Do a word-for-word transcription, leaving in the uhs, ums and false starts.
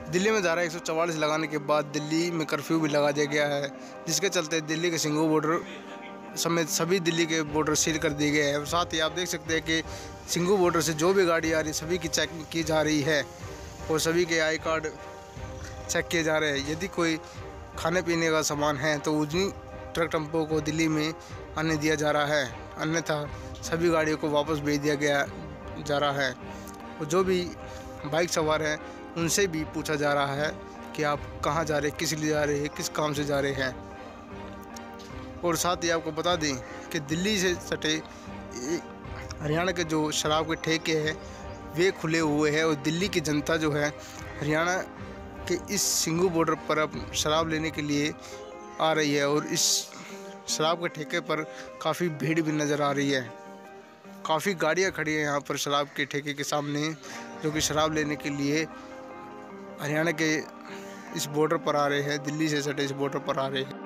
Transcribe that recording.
दिल्ली में धारा एक सौ चवालीस लगाने के बाद दिल्ली में कर्फ्यू भी लगा दिया गया है, जिसके चलते दिल्ली के सिंघू बॉर्डर समेत सभी दिल्ली के बॉर्डर सील कर दिए गए हैं। साथ ही आप देख सकते हैं कि सिंघू बॉर्डर से जो भी गाड़ी आ रही है सभी की चेकिंग की जा रही है और सभी के आई कार्ड चेक किए जा रहे हैं। यदि कोई खाने पीने का सामान है तो उन्हीं ट्रक टेम्पो को दिल्ली में आने दिया जा रहा है, अन्यथा सभी गाड़ियों को वापस भेज दिया गया जा रहा है। और जो भी बाइक सवार हैं उनसे भी पूछा जा रहा है कि आप कहाँ जा रहे हैं, किस लिए जा रहे हैं, किस काम से जा रहे हैं। और साथ ही आपको बता दें कि दिल्ली से सटे हरियाणा के जो शराब के ठेके हैं वे खुले हुए हैं और दिल्ली की जनता जो है हरियाणा के इस सिंघू बॉर्डर पर अब शराब लेने के लिए आ रही है और इस शराब के ठेके पर काफ़ी भीड़ भी नज़र आ रही है। काफ़ी गाड़ियां खड़ी हैं यहाँ पर शराब के ठेके के सामने, जो कि शराब लेने के लिए हरियाणा के इस बॉर्डर पर आ रहे हैं, दिल्ली से सटे इस बॉर्डर पर आ रहे हैं।